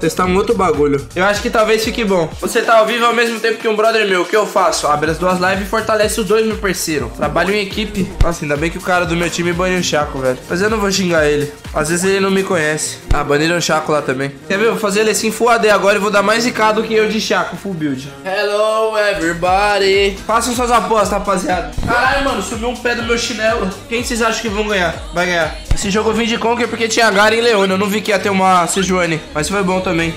Testar um outro bagulho. Eu acho que talvez fique bom. Você tá ao vivo ao mesmo tempo que um brother meu. O que eu faço? Abre as duas lives e fortalece os dois, meu parceiro. Trabalho em equipe. Nossa, ainda bem que o cara do meu time banha o Chaco, velho. Mas eu não vou xingar ele. Às vezes ele não me conhece. Ah, baniram o Chaco lá também. Quer ver? Eu vou fazer ele assim full AD agora e vou dar mais ZK do que eu de Chaco, full build. Hello, everybody. Façam suas apostas, rapaziada. Caralho, mano, subiu um pé do meu chinelo. Quem vocês acham que vão ganhar? Vai ganhar. Esse jogo eu vim de Conquer porque tinha Garen e Leona. Eu não vi que ia ter uma Sejuani, mas foi bom também.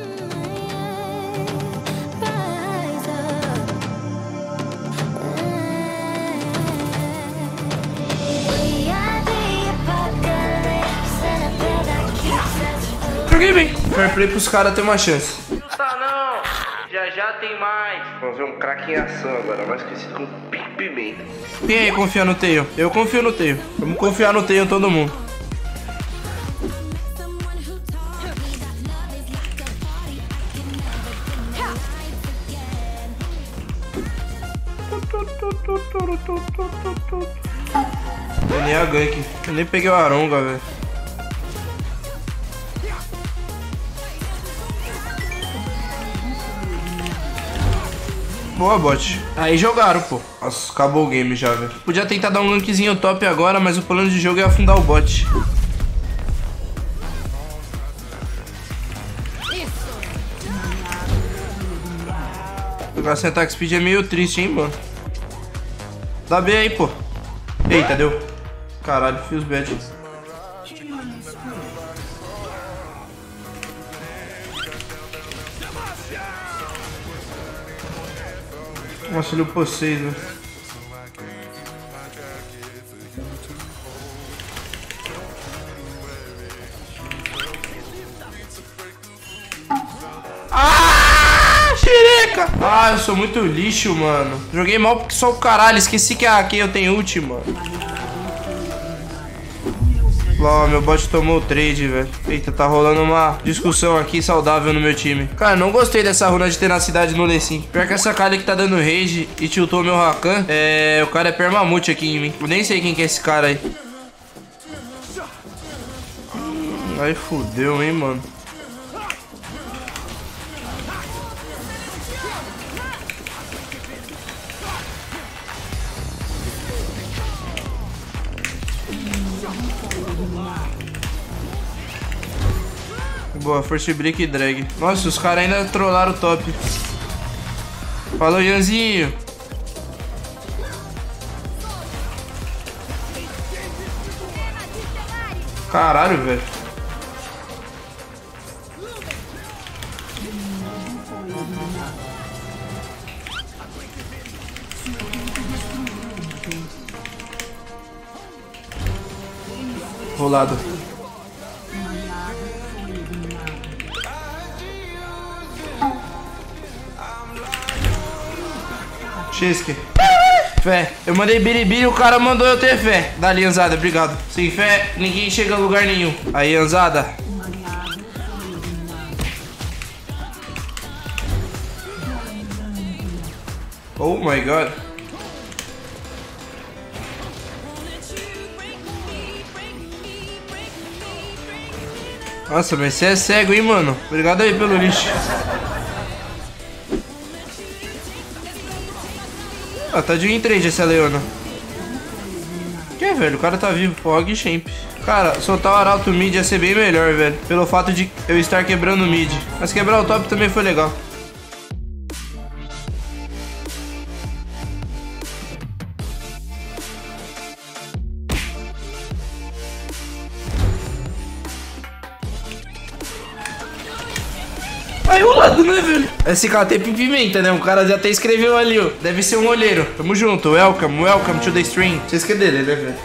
Joguei bem. Fair play pros caras ter uma chance. Tá não. Já tem mais. Vamos ver um craque em ação agora, mais conhecido como Pimenta. Quem aí confia no Tail? Eu confio no Tail. Vamos confiar no Tail todo mundo. Eu nem a gank. Eu nem peguei o Aronga, velho. Boa, bot. Aí jogaram, pô. Nossa, acabou o game já, velho. Podia tentar dar um gankzinho top agora, mas o plano de jogo é afundar o bot. Jogar sem attack speed é meio triste, hein, mano. Dá B aí, pô. Eita, deu. Caralho, fiz bad. Nossa, ele upou 6, velho. Ah, xereca! Ah, eu sou muito lixo, mano. Joguei mal porque só o caralho. Esqueci que aqui eu tenho ult, mano. Ó, meu bot tomou o trade, velho. Eita, tá rolando uma discussão aqui saudável no meu time. Cara, não gostei dessa runa de tenacidade no Lecim. Pior que essa cara que tá dando rage e tiltou meu Rakan. O cara é permamute aqui em mim. Eu nem sei quem que é esse cara aí. Aí fudeu, hein, mano. Boa, First Break e Drag. Nossa, os caras ainda trollaram o top. Falou, Janzinho. Caralho, velho. Rolado. Xisque. Fé. Eu mandei biribiri e o cara mandou eu ter fé. Dali, Anzada, obrigado. Sem fé, ninguém chega a lugar nenhum. Aí, Anzada. Oh my god. Nossa, mas você é cego, hein, mano? Obrigado aí pelo lixo. Ah, tá de win trade essa Leona. Que, velho? O cara tá vivo. Fog e Champ. Cara, soltar o Arauto mid ia ser bem melhor, velho. Pelo fato de eu estar quebrando o mid. Mas quebrar o top também foi legal. Aí o lado, né, velho? SKT Pimenta, né? O cara já até escreveu ali, ó. Deve ser um olheiro. Tamo junto. Welcome to the stream. Vocês que dele, né, velho?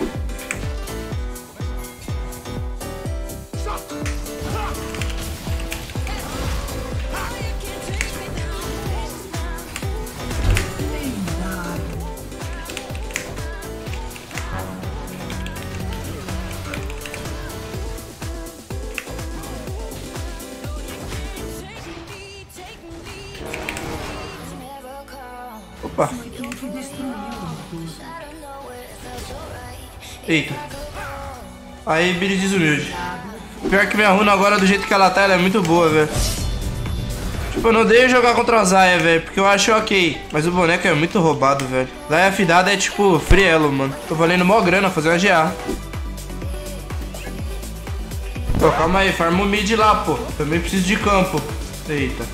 Opa. Eita. Aí, Billy desumilde. Pior que minha runa agora, do jeito que ela tá, ela é muito boa, velho. Tipo, eu não odeio jogar contra a Zaya, velho, porque eu acho ok. Mas o boneco é muito roubado, velho. Zaya afidada é tipo free elo, mano. Tô valendo mó grana fazer uma GA. Pô, calma aí, farma o mid lá, pô. Também preciso de campo. Eita.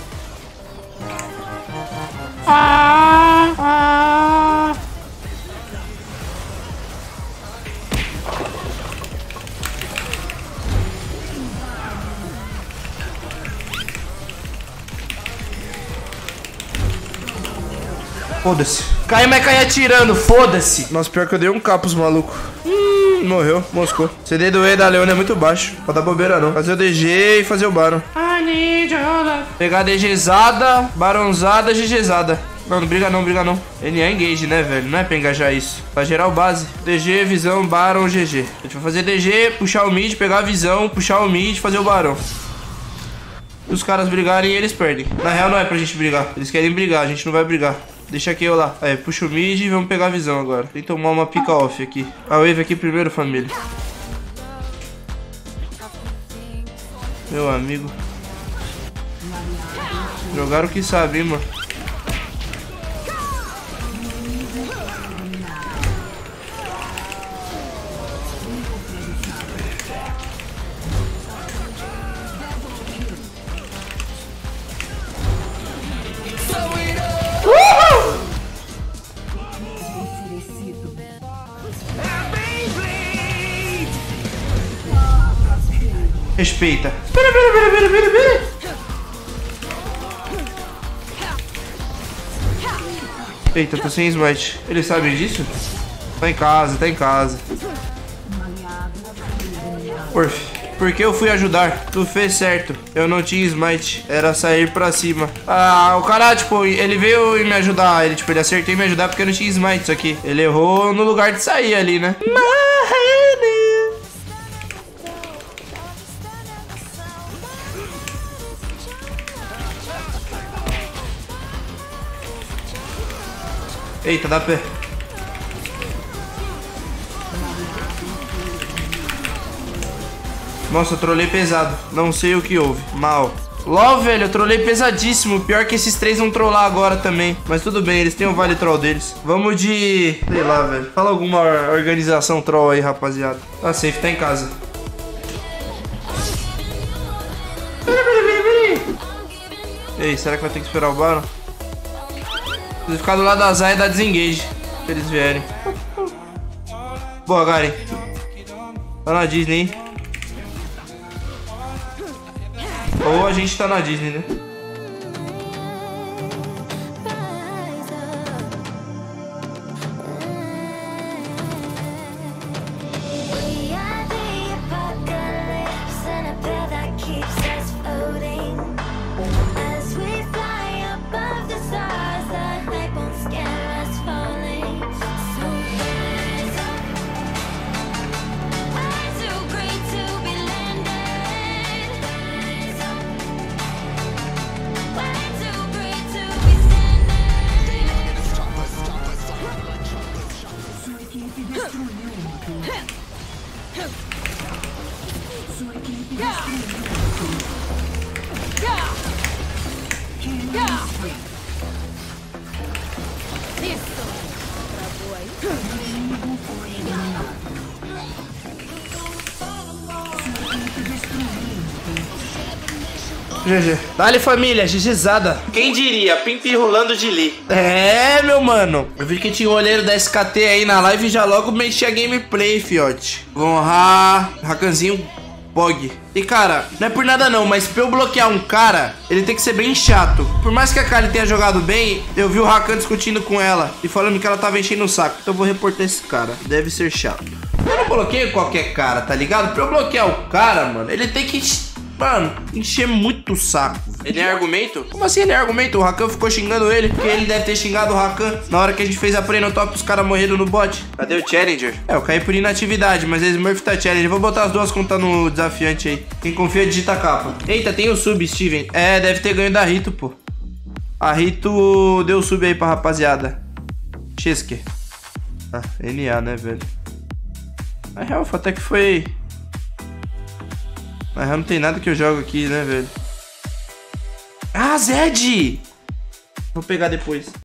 Foda-se. Cai, mas cai atirando, foda-se. Nossa, pior que eu dei um capuz, maluco. Morreu, moscou. CD do E da Leona é muito baixo. Pode dar bobeira não. Fazer o DG e fazer o Baron. Pegar DGzada, Baronzada, GGzada. Não, não briga não, briga não. Ele é engage, né, velho? Não é pra engajar isso. Pra gerar o base. DG, visão, Baron, GG. A gente vai fazer DG, puxar o mid, pegar a visão, puxar o mid, fazer o Baron. Se os caras brigarem, eles perdem. Na real, não é pra gente brigar. Eles querem brigar, a gente não vai brigar. Deixa aqui eu lá. Aí, puxa o mid e vamos pegar a visão agora. Tem que tomar uma pica off aqui. A wave aqui primeiro, família. Meu amigo. Jogaram o que sabe, hein, mano. Respeita. Pera. Eita, tô sem smite. Eles sabem disso? Tá em casa, tá em casa. Orf, por que eu fui ajudar? Tu fez certo. Eu não tinha smite. Era sair pra cima. Ah, o cara, tipo, ele veio me ajudar. Ele, tipo, ele acertou em me ajudar porque eu não tinha smite isso aqui. Ele errou no lugar de sair ali, né? Eita, dá pé. Nossa, eu trolei pesado. Não sei o que houve. Mal. LOL, velho, eu trolei pesadíssimo. Pior que esses três vão trollar agora também. Mas tudo bem, eles têm o vale troll deles. Vamos de... sei lá, velho. Fala alguma organização troll aí, rapaziada. Tá safe, tá em casa. Ei, será que vai ter que esperar o Baron? Se ficar do lado da Zaya, dá desengage. Se eles vierem. Boa, Garen. Tá na Disney, hein? Ou a gente tá na Disney, né? GG. Dale, família, GGzada. Quem diria? Pimp rolando de Lee. É, meu mano. Eu vi que tinha um olheiro da SKT aí na live e já logo mexi a gameplay, fiote. Vou honrar Rakanzinho Bog. E, cara, não é por nada não, mas pra eu bloquear um cara, ele tem que ser bem chato. Por mais que a Kali tenha jogado bem, eu vi o Rakan discutindo com ela e falando que ela tava enchendo o saco. Então eu vou reportar esse cara. Deve ser chato. Eu não bloqueio qualquer cara, tá ligado? Pra eu bloquear o cara, mano, ele tem que... mano, encher muito o saco. Ele é argumento? Como assim ele é argumento? O Rakan ficou xingando ele, porque ele deve ter xingado o Rakan na hora que a gente fez a play no top, os caras morreram no bot. Cadê o Challenger? É, eu caí por inatividade, mas eles Smurf tá Challenger. Vou botar as duas contas no desafiante aí. Quem confia, digita a capa. Eita, tem o sub, Steven. É, deve ter ganho da Rito, pô. A Rito deu sub aí pra rapaziada. Chesque. Ah, NA, né, velho? A real até que foi... Mas não tem nada que eu jogo aqui, né, velho? Ah, Zed! Vou pegar depois.